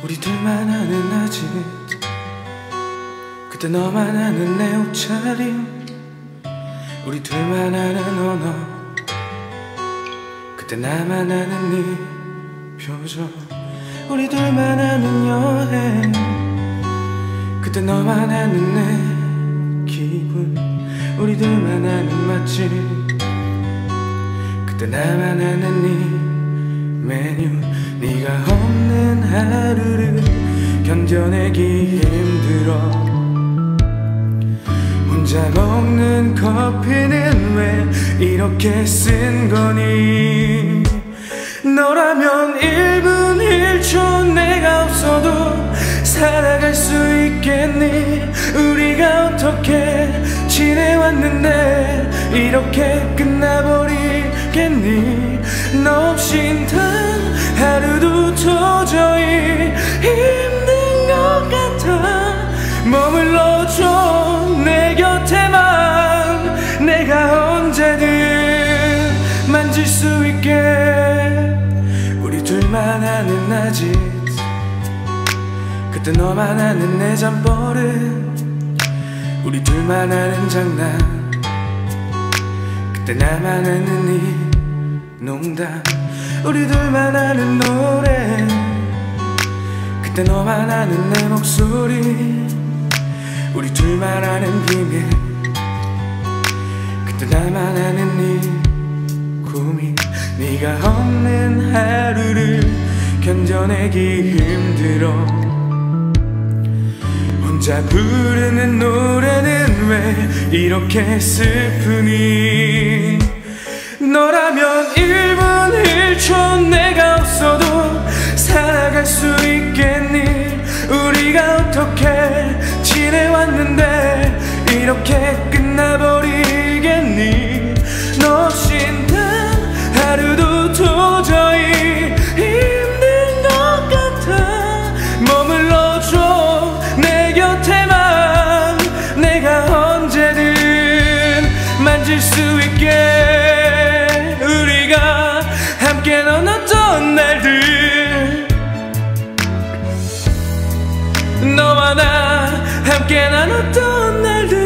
우리 둘만 아는 아직 그때 너만 아는 내 옷차림 우리 둘만 아는 언어 그때 나만 아는 네 표정 우리 둘만 아는 여행 그때 너만 아는 내 기분 우리 둘만 아는 맛집 그때 나만 아는 네 메뉴 네가 없는 하루를 견뎌내기 힘들어 혼자 먹는 커피는 왜 이렇게 쓴 거니 너라면 1분 1초 내가 없어도 살아갈 수 있겠니 우리가 어떻게 지내왔는데 이렇게 끝나버리겠니 너 없인 단 하루도 도저히 힘든 것 같아 머물러줘 내 곁에만 내가 언제든 만질 수 있게 우리 둘만 아는 아직 그때 너만 아는 내 잠버릇 우리 둘만 아는 장난 그때 나만 아는 네 농담 우리 둘만 아는 노래 그때 너만 아는 내 목소리 우리 둘만 아는 비밀 그때 나만 아는 네 고민 네가 없는 하루를 견뎌내기 힘들어 혼자 부르는 노래는 왜 이렇게 슬프니 너라면 1분 1초 내가 없어도 살아갈 수 있겠니 우리가 어떻게 지내왔는데 이렇게 끝나버리겠니 너 없인 단 하루도 도저히 힘든 것 같아 머물러줘 내 곁에만 내가 언제든 만질 수 있게 우리가 함께 나눴던 날들 너와 나 함께 나눴던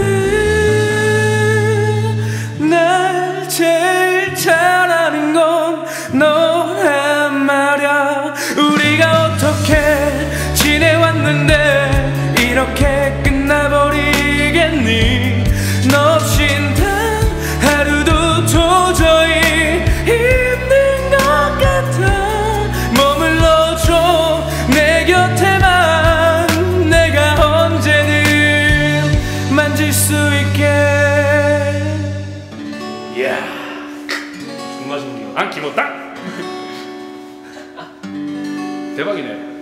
날들 날 제일 잘하는 건 너란 말야 우리가 어떻게 지내왔는데 이렇게 끝나버리겠니 너 없인 단 하루도 도저히 힘든 것 같아 머물러줘 내 곁에만 내가 언제든 만질 수 있게 이야 정말 신기해 안 기뻤다 대박이네